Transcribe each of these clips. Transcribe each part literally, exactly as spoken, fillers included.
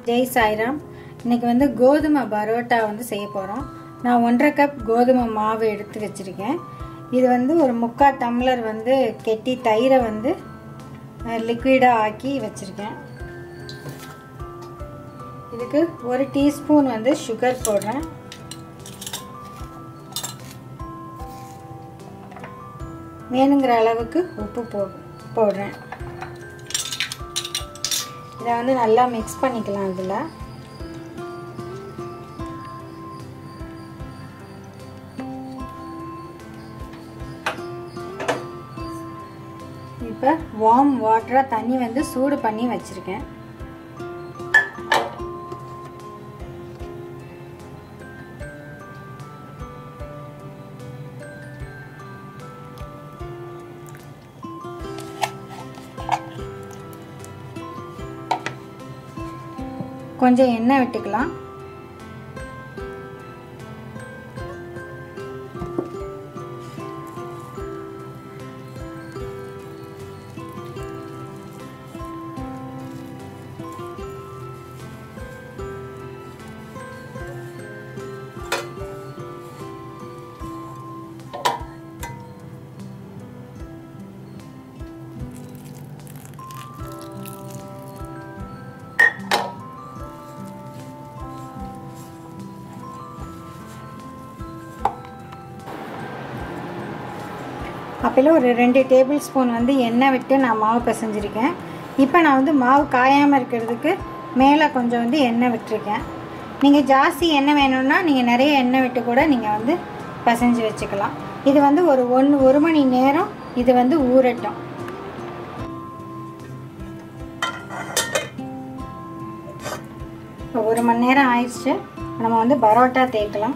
ஜெய் சாய்ராம். இன்னைக்கு வந்து கோதுமை பரோட்டா வந்து செய்ய போகிறோம். நான் ஒன்றரை கப் கோதுமை மாவு எடுத்து வச்சுருக்கேன். இது வந்து ஒரு முக்கால் டம்ளர் வந்து கெட்டி தயிரை வந்து லிக்விடாக ஆக்கி வச்சுருக்கேன். இதுக்கு ஒரு டீஸ்பூன் வந்து சுகர் போடுறேன். வேணுங்கிற அளவுக்கு உப்பு போ போடுறேன். இதை வந்து நல்லா மிக்ஸ் பண்ணிக்கலாம். இதில் இப்போ வார்ம் வாட்டராக தண்ணி வந்து சூடு பண்ணி வச்சுருக்கேன். கொஞ்சம் எண்ணெய் விட்டுக்கலாம். அப்போல ஒரு ரெண்டு டேபிள் ஸ்பூன் வந்து எண்ணெய் விட்டு நான் மாவு பிசைஞ்சிருக்கேன். இப்போ நான் வந்து மாவு காயாமல் இருக்கிறதுக்கு மேலே கொஞ்சம் வந்து எண்ணெய் விட்டுருக்கேன். நீங்கள் ஜாஸ்தி எண்ணெய் வேணும்னா நீங்கள் நிறைய எண்ணெய் விட்டு கூட நீங்கள் வந்து பிசைஞ்சு வச்சுக்கலாம். இது வந்து ஒரு ஒன்று ஒரு மணி நேரம் இது வந்து ஊறட்டும். இப்போ ஒரு மணி நேரம் ஆயிடுச்சு. நம்ம வந்து பரோட்டா தேய்க்கலாம்.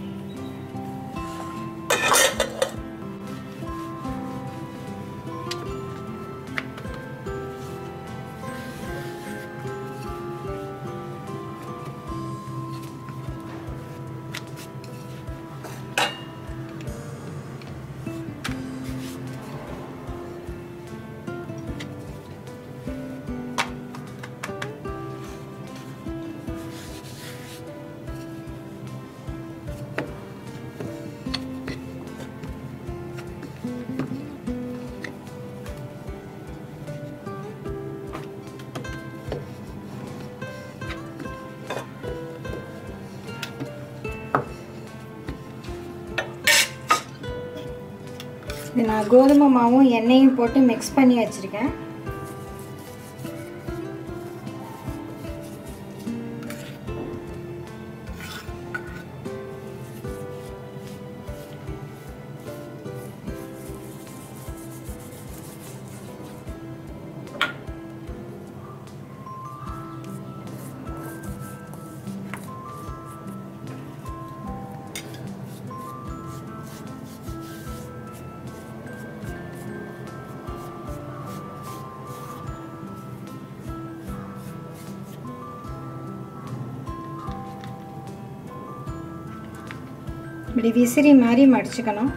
இது நான் கோதுமை மாவும் எண்ணெயும் போட்டு மிக்ஸ் பண்ணி வச்சுருக்கேன். இப்படி விசிறி மாதிரி மடிச்சுக்கணும்.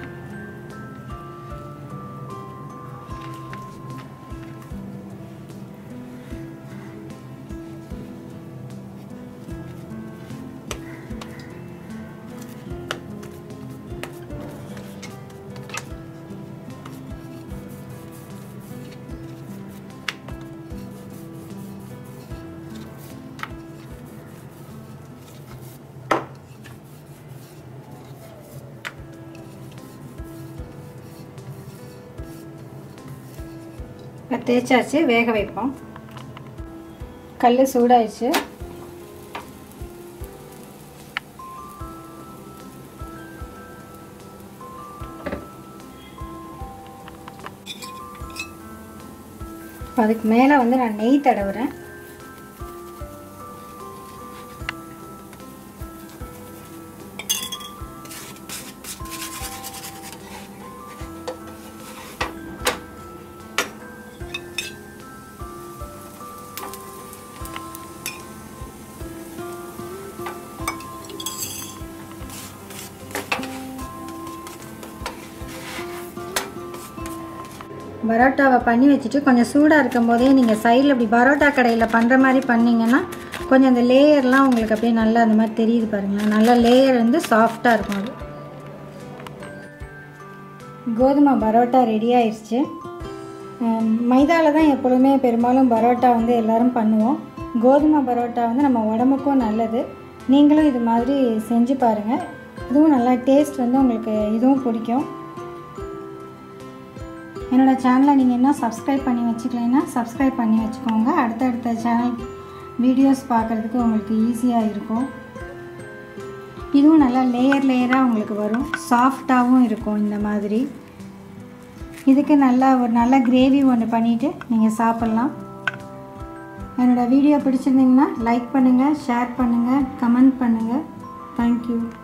தேய்ச்சாச்சு, வேக வைப்போம். கல் சூடாயிடுச்சு. அதுக்கு மேலே வந்து நான் நெய் தடவுறேன். பரோட்டாவை பண்ணி வச்சுட்டு கொஞ்சம் சூடாக இருக்கும் போதே நீங்கள் சைடில் இப்படி பரோட்டா கடையில் பண்ணுற மாதிரி பண்ணிங்கன்னா கொஞ்சம் அந்த லேயர்லாம் உங்களுக்கு அப்படியே நல்லா அந்த மாதிரி தெரியுது பாருங்களேன். நல்லா லேயர் வந்து சாஃப்டாக இருக்கும். அது கோதுமை பரோட்டா ரெடி ஆயிடுச்சு. மைதாவில் தான் எப்பொழுதுமே பெரும்பாலும் பரோட்டா வந்து எல்லோரும் பண்ணுவோம். கோதுமை பரோட்டா வந்து நம்ம உடம்புக்கும் நல்லது. நீங்களும் இது மாதிரி செஞ்சு பாருங்கள். இதுவும் நல்லா டேஸ்ட் வந்து உங்களுக்கு இதுவும் பிடிக்கும். என்னோடய சேனலை நீங்கள் என்ன சப்ஸ்கிரைப் பண்ணி வச்சுக்கலைன்னா சப்ஸ்கிரைப் பண்ணி வச்சுக்கோங்க. அடுத்தடுத்த சேனல் வீடியோஸ் பார்க்குறதுக்கு உங்களுக்கு ஈஸியாக இருக்கும். இதுவும் நல்லா லேயர் லேயராக உங்களுக்கு வரும். சாஃப்டாகவும் இருக்கும் இந்த மாதிரி. இதுக்கு நல்லா ஒரு நல்ல கிரேவி ஒன்று பண்ணிவிட்டு நீங்கள் சாப்பிட்லாம். என்னோடய வீடியோ பிடிச்சிருந்தீங்கன்னா லைக் பண்ணுங்கள், ஷேர் பண்ணுங்கள், கமெண்ட் பண்ணுங்கள். தேங்க்யூ.